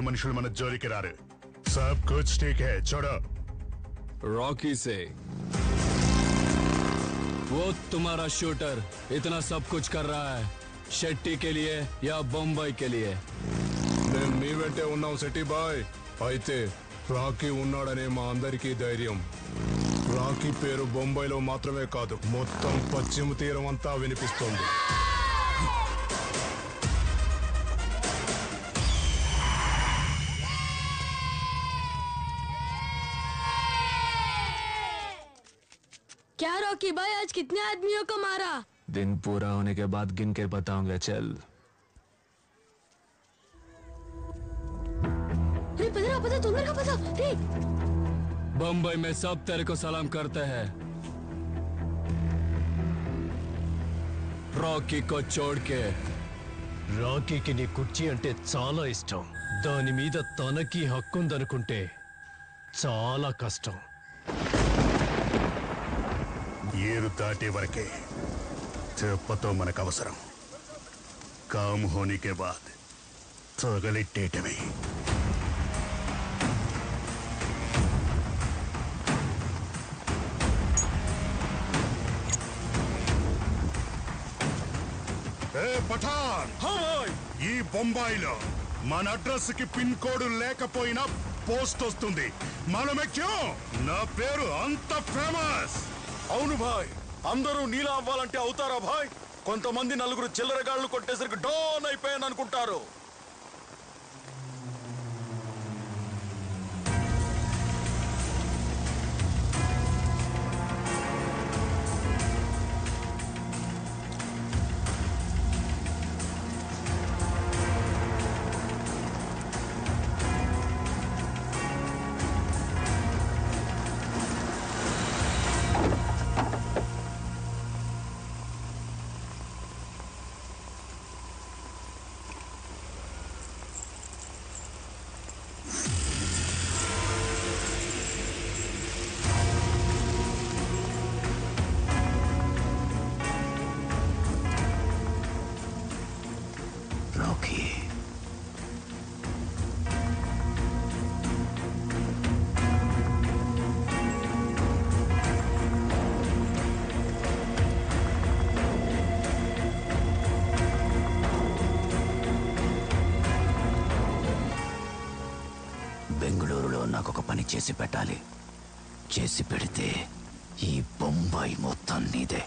మనుషులు మన జోలికి రారు. सब कुछ ठीक है, छोड़ो. रॉकी से वो तुम्हारा शूटर इतना सब कुछ कर रहा है शेट्टी के लिए या बम्बई के लिए? నేను మీ వెంటే ఉన్నాం సిటీ బాయ్. అయితే రాకీ ఉన్నాడనే మా అందరికీ ధైర్యం. రాకీ పేరు బొంబాయిలో మాత్రమే కాదు, మొత్తం పశ్చిమ తీరం అంతా వినిపిస్తోంది. क्या रॉकी भाई आज कितने आदमियों को मारा? दिन पूरा होने के बाद गिन के बताऊंगा. चल. अरे पता तोमर का पता. बम्बई में सब तेरे को सलाम करते हैं. रॉकी को छोड़ के. రాకీకి నీ కుర్చీ అంటే చాలా ఇష్టం. దాని మీద తనకి హక్కుందనుకుంటే చాలా కష్టం. ఏరు దాటే వరకే చెప్పతో మనకు అవసరం. काम होने के बाद తగలెట్టేయటమే. పఠాన్, ఈ బొంబాయిలో మన అడ్రస్ కి పిన్ కోడ్ లేకపోయినా పోస్ట్ వస్తుంది. మాలూమే క్యూ? నా పేరు అంత ఫేమస్. అవును భాయ్, అందరూ నీలా అవ్వాలంటే అవుతారా భాయ్? కొంతమంది నలుగురు చిల్లరగాళ్ళు కొట్టేసరికి డోన్ అయిపోయాను అనుకుంటారు. బెంగళూరులో నాకు ఒక పని చేసి పెట్టాలి. చేసి పెడితే ఈ బొంబాయి మొత్తం నీదే.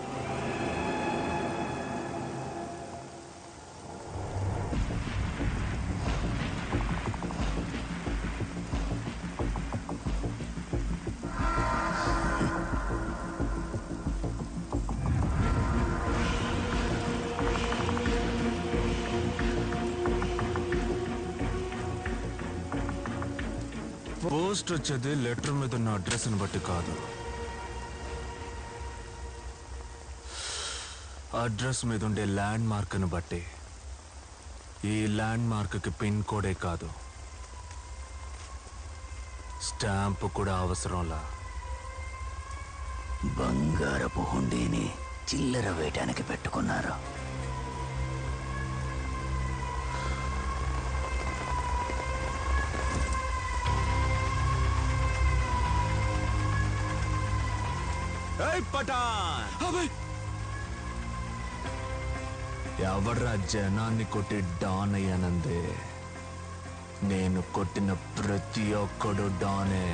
పోస్ట్ వచ్చేది లెటర్ మీద ఉన్న అడ్రస్ ని బట్టి కాదు, అడ్రస్ మీద ఉండే ల్యాండ్ మార్క్ ని బట్టి. ఈ ల్యాండ్ మార్క్ కి పిన్ కోడే కాదు, స్టాంప్ కూడా అవసరంలా. బంగారపు హుండీని చిల్లర వేయడానికి పెట్టుకున్నారు. పఠాన్, ఎవర్రా జనాన్ని కొట్టి డాన్ అయ్యానందే? నేను కొట్టిన ప్రతి ఒక్కడు డానే.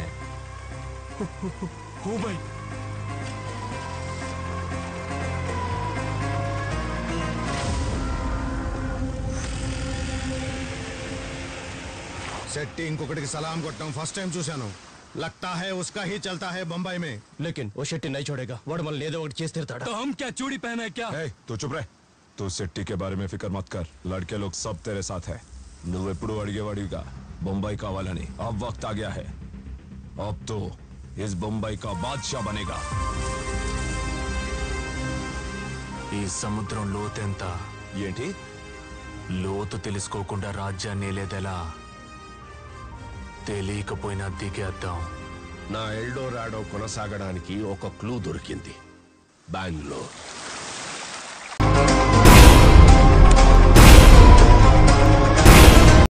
శెట్టి ఇంకొకటికి సలాం కొట్టడం ఫస్ట్ టైం చూశాను. लगता है उसका ही चलता है बंबई में. लेकिन वो शेट्टी नहीं छोड़ेगा. वाड़ मन लेदो वक्त चेस तिरताड़ा. तो हम क्या चूड़ी पहने क्या? तू चुप रहे. तू शेट्टी के बारे में फिक्र मत कर. लड़के लोग सब तेरे साथ है. నువ్వెప్పుడు అడిగేవాడిగా बंबई కావాలని. अब वक्त आ गया है. अब तो इस बंबई का बादशाह बनेगा. ఈ సముద్రం లోతెంత? ఏంటి? లోతు తెలుసుకోకుండా రాజ్యాన్ని లేదెలా? తెలియకపోయినా దిగేద్దాం. నా ఎల్డోరాడో కొనసాగడానికి ఒక క్లూ దొరికింది. బెంగళూరు.